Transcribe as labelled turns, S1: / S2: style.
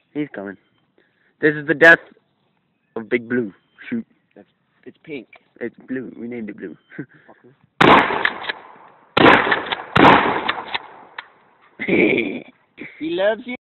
S1: He's coming. This is the death of Big Blue. Shoot.
S2: It's pink.
S1: It's blue. We named it Blue.
S2: He loves you.